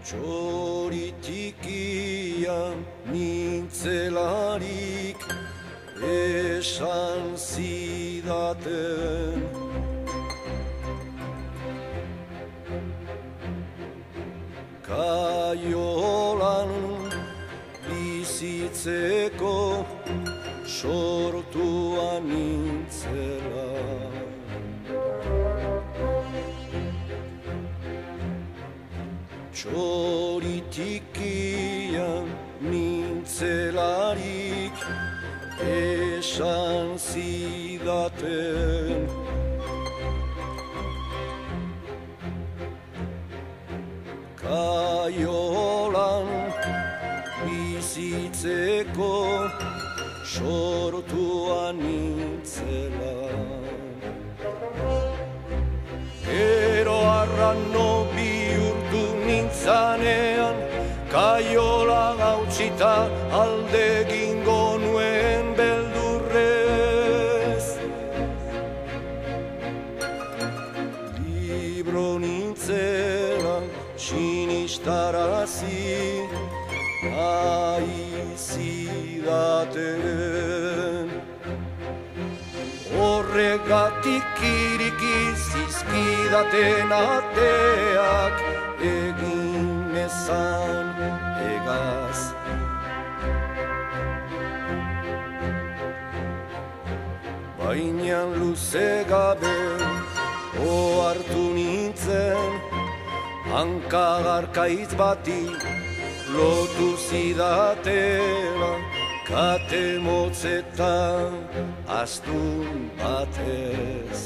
Txoritikian nintzelarik esan zidaten. Kaiolan bizitzeko sortua nintzela. Txoritikian nintzelarik esan zidaten. Kaiolan bizitzeko sortua nintzela. Gero arrano bihurtu nintzanean, kaiola hautsita alde egingo nuen beldurrez. Libro nintzela sinistarazi zidaten. Horregatik iriki zizkidaten ateak egin ezan egaz. Baina luze gabe ohartu nintzen, hanka garkaitz bati lotu zidatela, kate motzetan astun batez.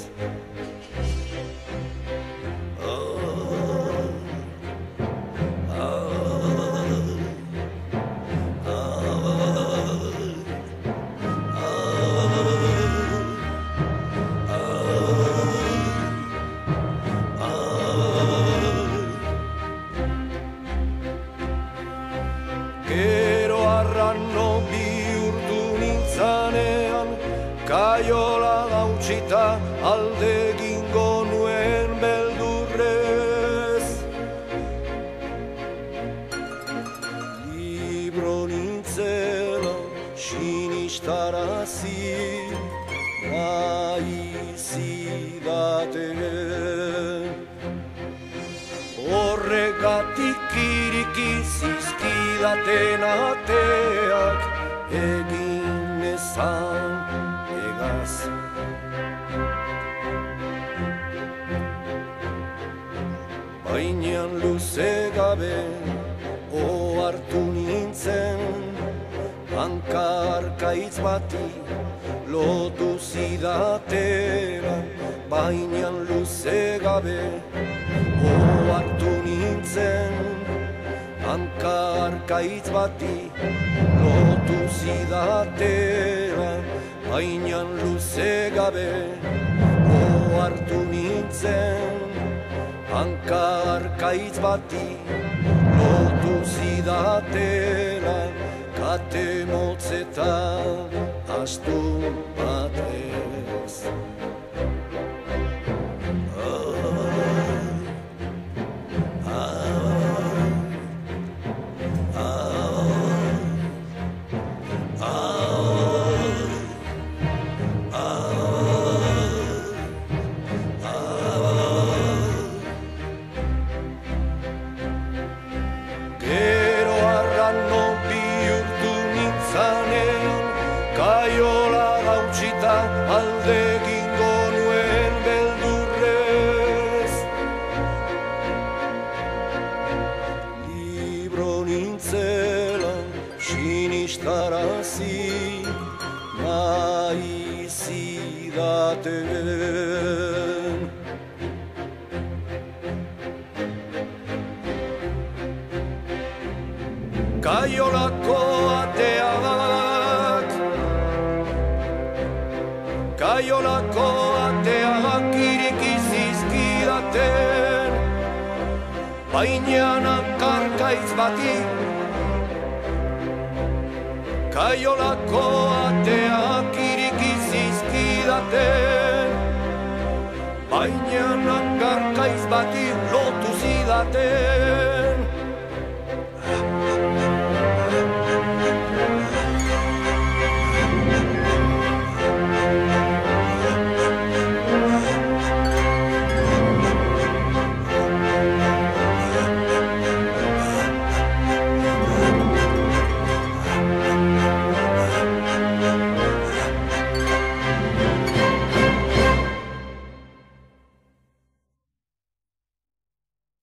Gero arrano bihurtu nintzanean, kaiola hautsita alde egingo nuen beldurrez. Libro nintzela sinistarazi zidaten. Horregatik iriki zizkidaten ateak egin ezan egaz. Baina luze gabe ohartu nintzen, hanka harkaitz bati lotu zidatela. Baina luze gabe ohartu nintzen, hanka harkaitz bati lotu zidatela. Baina luze gabe ohartu nintzen, hanka harkaitz bati lotu zidatela, kate motzetan astun batez. Gero arrano bihurtu nintzanean, kaiola hautsita alde egingo nuen beldurrez. Libro nintzela sinistarazi zidaten. Kaiolako ateak, kaiolako ateak iriki zizkidaten. Baina hanka harkaitz bati kaiolako ateak iriki zizkidaten. Baina hanka harkaitz bati lotu zidaten.